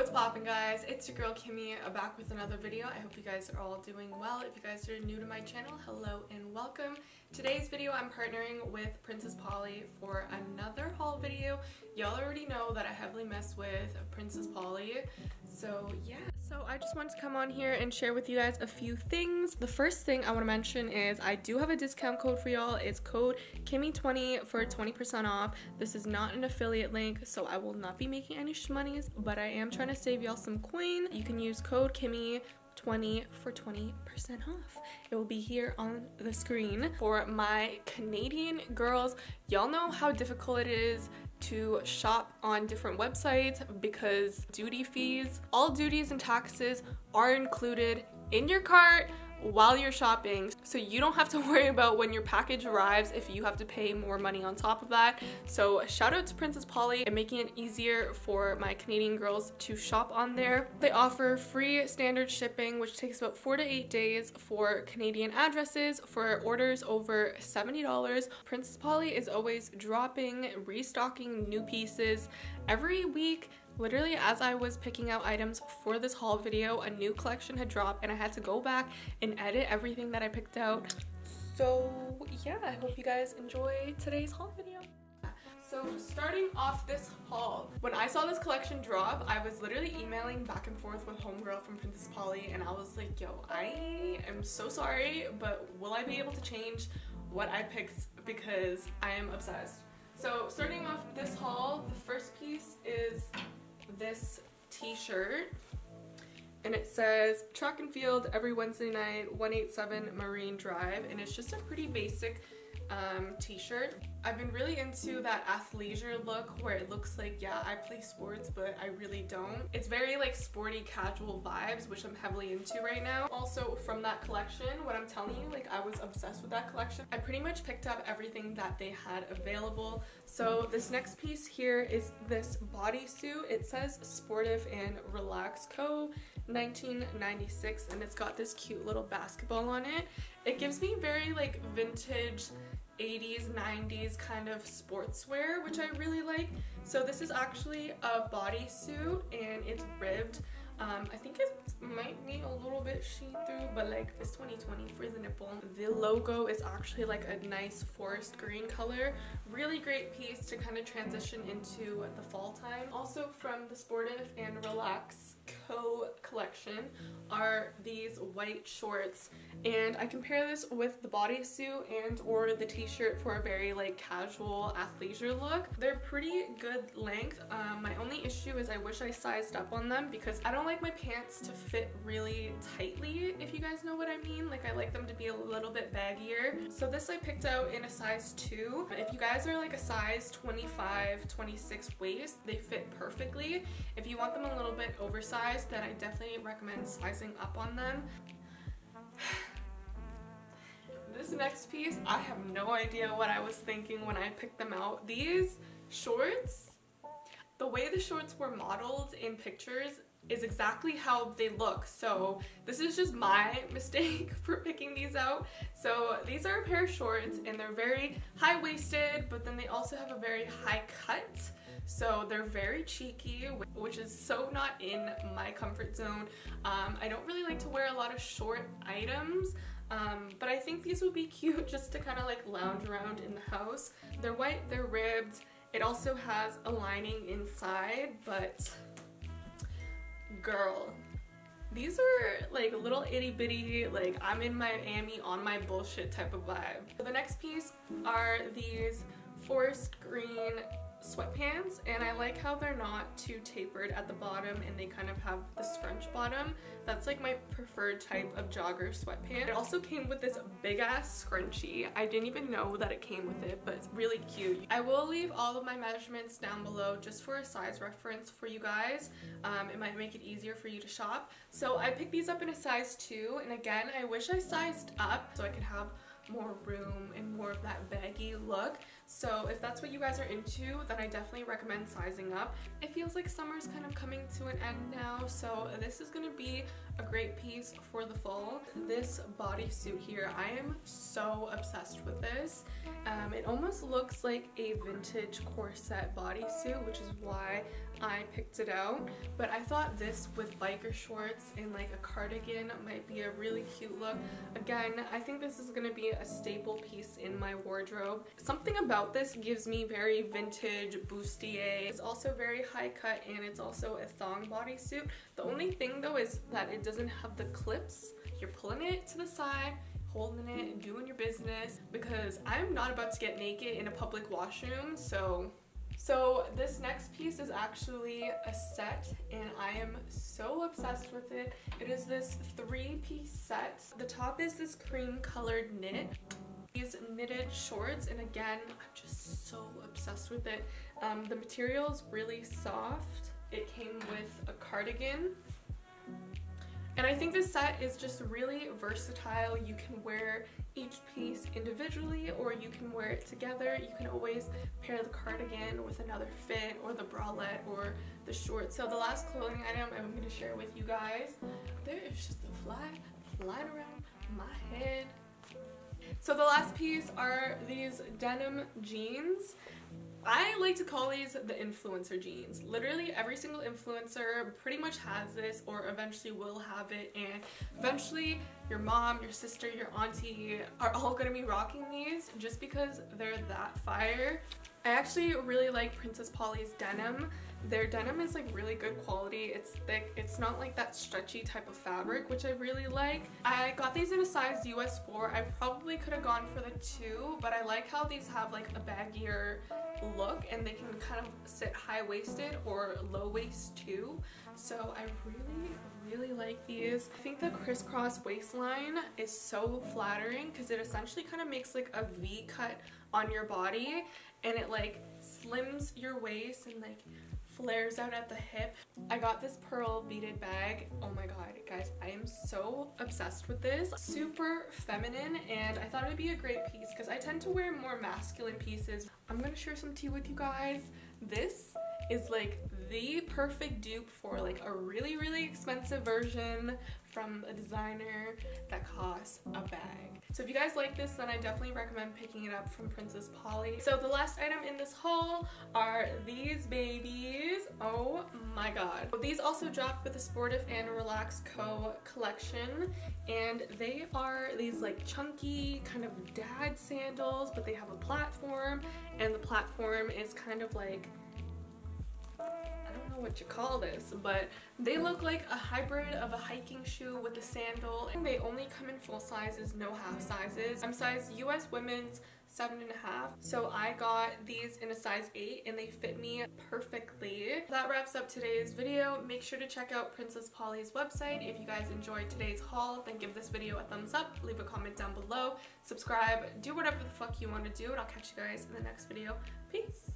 What's poppin', guys? It's your girl Kimmy back with another video. I hope you guys are all doing well. If you guys are new to my channel, hello and welcome. Today's video I'm partnering with Princess Polly for another haul video. Y'all already know that I heavily mess with Princess Polly, so yeah. So I just wanted to come on here and share with you guys a few things. The first thing I want to mention is I do have a discount code for y'all. It's code Kimmy20 for 20% off. This is not an affiliate link, so I will not be making any shmoneys, but I am trying to save y'all some coin. You can use code Kimmy20 for 20% off. It will be here on the screen. For my Canadian girls, y'all know how difficult it is to shop on different websites because duty fees, all duties and taxes are included in your cart while you're shopping, so you don't have to worry about when your package arrives if you have to pay more money on top of that. So shout out to Princess Polly and making it easier for my Canadian girls to shop on there. They offer free standard shipping, which takes about 4 to 8 days for Canadian addresses for orders over $70. Princess Polly is always dropping, restocking new pieces every week. Literally, as I was picking out items for this haul video, a new collection had dropped and I had to go back and edit everything that I picked out. So yeah, I hope you guys enjoy today's haul video. So starting off this haul, when I saw this collection drop, I was literally emailing back and forth with homegirl from Princess Polly and I was like, yo, I am so sorry, but will I be able to change what I picked because I am obsessed. So starting off this haul, the first piece is this t-shirt and it says track and field every Wednesday night, 187 Marine Drive, and it's just a pretty basic t-shirt. I've been really into that athleisure look where it looks like, yeah, I play sports, but I really don't. It's very like sporty casual vibes, which I'm heavily into right now. Also from that collection, what I'm telling you, like I was obsessed with that collection. I pretty much picked up everything that they had available. So this next piece here is this bodysuit. It says Sportive and Relax Co. 1996, and it's got this cute little basketball on it. It gives me very like vintage 80s, 90s kind of sportswear, which I really like. So this is actually a bodysuit and it's ribbed. I think it might be a little bit see-through, but like it's 2020 for the nipple. The logo is actually like a nice forest green color. Really great piece to kind of transition into the fall time. Also from the Sportive and Relax Co collection are these white shorts, and I compare this with the bodysuit and or the t-shirt for a very like casual athleisure look. They're pretty good length. My only issue is I wish I sized up on them because I don't like my pants to fit really tightly, if you guys know what I mean. Like I like them to be a little bit baggier. So this I picked out in a size 2. If you guys are like a size 25, 26 waist, they fit perfectly. If you want them a little bit oversized, then I definitely recommend sizing up on them. This next piece, I have no idea what I was thinking when I picked them out. These shorts, the way the shorts were modeled in pictures is exactly how they look. So this is just my mistake for picking these out. So these are a pair of shorts and they're very high-waisted, but then they also have a very high cut. So they're very cheeky, which is so not in my comfort zone. I don't really like to wear a lot of short items, but I think these would be cute just to kind of like lounge around in the house. They're white, they're ribbed. It also has a lining inside, but girl, these are like little itty bitty, like I'm in Miami on my bullshit type of vibe. So the next piece are these forest green sweatpants, and I like how they're not too tapered at the bottom and they kind of have the scrunch bottom. That's like my preferred type of jogger sweatpant. It also came with this big ass scrunchie. I didn't even know that it came with it, but it's really cute. I will leave all of my measurements down below just for a size reference for you guys. It might make it easier for you to shop. So I picked these up in a size 2, and again, I wish I sized up so I could have more room and more of that baggy look. So if that's what you guys are into, then I definitely recommend sizing up. It feels like summer's kind of coming to an end now, so this is gonna be a great piece for the fall. This bodysuit here, I am so obsessed with this. It almost looks like a vintage corset bodysuit, which is why I picked it out. But I thought this with biker shorts and like a cardigan might be a really cute look. Again, I think this is gonna be a staple piece in my wardrobe. Something about this gives me very vintage bustier. It's also very high cut and it's also a thong bodysuit. The only thing though is that it doesn't have the clips. You're pulling it to the side, holding it and doing your business, because I'm not about to get naked in a public washroom. So this next piece is actually a set and I am so obsessed with it. It is this 3-piece set. The top is this cream colored knit. These knitted shorts, and again, I'm just so obsessed with it. The material is really soft. It came with a cardigan. And I think this set is just really versatile. You can wear each piece individually or you can wear it together. You can always pair the cardigan with another fit or the bralette or the shorts. So the last clothing item I'm going to share with you guys, there is just a fly flying around my head. So the last piece are these denim jeans. I like to call these the influencer jeans. Literally every single influencer pretty much has this or eventually will have it, and eventually your mom, your sister, your auntie are all gonna be rocking these just because they're that fire. I actually really like Princess Polly's denim. Their denim is like really good quality. It's thick. It's not like that stretchy type of fabric, which I really like. I got these in a size US 4. I probably could have gone for the 2, but I like how these have like a baggier look and they can kind of sit high-waisted or low-waist too. So I really like these. I think the crisscross waistline is so flattering because it essentially kind of makes like a V cut on your body and it like slims your waist and like flares out at the hip. I got this pearl beaded bag. Oh my god, guys, I am so obsessed with this. Super feminine, and I thought it would be a great piece because I tend to wear more masculine pieces. I'm gonna share some tea with you guys. This is like the perfect dupe for like a really expensive version from a designer that costs a bag. So if you guys like this, then I definitely recommend picking it up from Princess Polly. So the last item in this haul are these babies. Oh my god. These also dropped with the Sportive and Relax Co collection, and they are these like chunky kind of dad sandals, but they have a platform, and the platform is kind of like, I don't know what you call this, but they look like a hybrid of a hiking shoe with a sandal, and they only come in full sizes, no half sizes. I'm size US women's 7.5, so I got these in a size 8 and they fit me perfectly. That wraps up today's video. Make sure to check out Princess Polly's website. If you guys enjoyed today's haul, then give this video a thumbs up, leave a comment down below, subscribe, do whatever the fuck you want to do, and I'll catch you guys in the next video. Peace!